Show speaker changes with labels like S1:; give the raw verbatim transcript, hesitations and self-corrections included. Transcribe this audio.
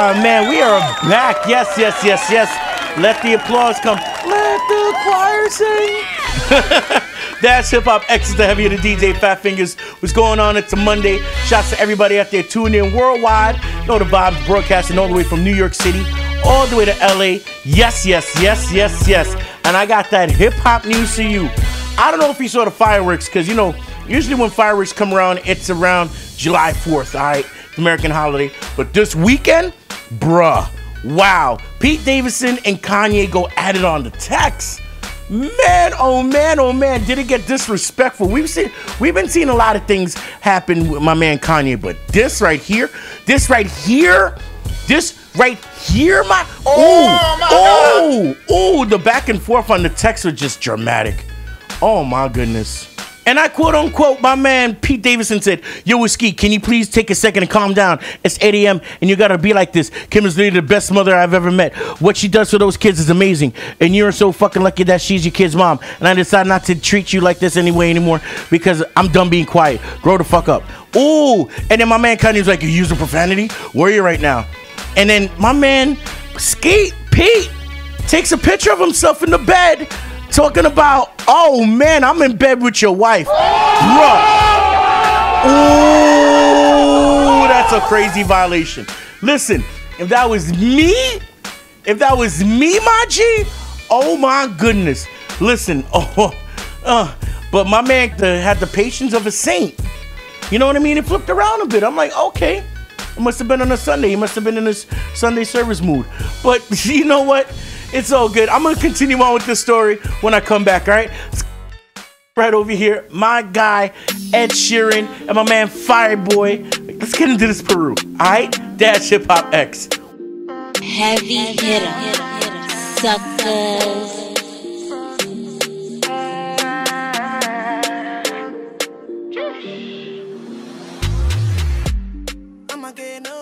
S1: Ah, man, we are back. Yes, yes, yes, yes. Let the applause come. Let the choir sing. That's Hip Hop X is the heavy of the D J Fat Fingers. What's going on? It's a Monday. Shouts to everybody out there tuning in worldwide. You know the vibes, broadcasting all the way from New York City, all the way to L A. Yes, yes, yes, yes, yes. And I got that hip hop news for you. I don't know if you saw the fireworks, because, you know, usually when fireworks come around, it's around July fourth, all right? The American holiday. But this weekend, bruh, wow. Pete Davidson and Kanye go at it on the text. Man, oh man, oh man, did it get disrespectful? We've seen, we've been seeing a lot of things happen with my man Kanye, but this right here, this right here, this right here, my, oh, my oh, oh, the back and forth on the text are just dramatic. Oh my goodness. And I quote unquote, my man Pete Davidson said, "Yo, Whiskey, can you please take a second and calm down? It's eight A M and you gotta be like this. Kim is literally the best mother I've ever met. What she does for those kids is amazing. And you're so fucking lucky that she's your kid's mom. And I decided not to treat you like this anyway anymore because I'm done being quiet. Grow the fuck up." Ooh, and then my man Kanye's like, "You using profanity? Where are you right now?" And then my man Skate Pete takes a picture of himself in the bed talking about, "Oh man, I'm in bed with your wife." Bruh. Ooh, that's a crazy violation. Listen, if that was me, if that was me, my G, oh my goodness. Listen, oh, uh, but my man had the patience of a saint. You know what I mean? It flipped around a bit. I'm like, okay, it must have been on a Sunday. He must have been in this Sunday service mood. But you know what? It's all good. I'm going to continue on with this story when I come back, all right? Right over here, my guy, Ed Sheeran, and my man, Fireboy. Let's get into this Peru, all right? That's Hip Hop X.
S2: Heavy hitter, suckers.
S3: I'ma get no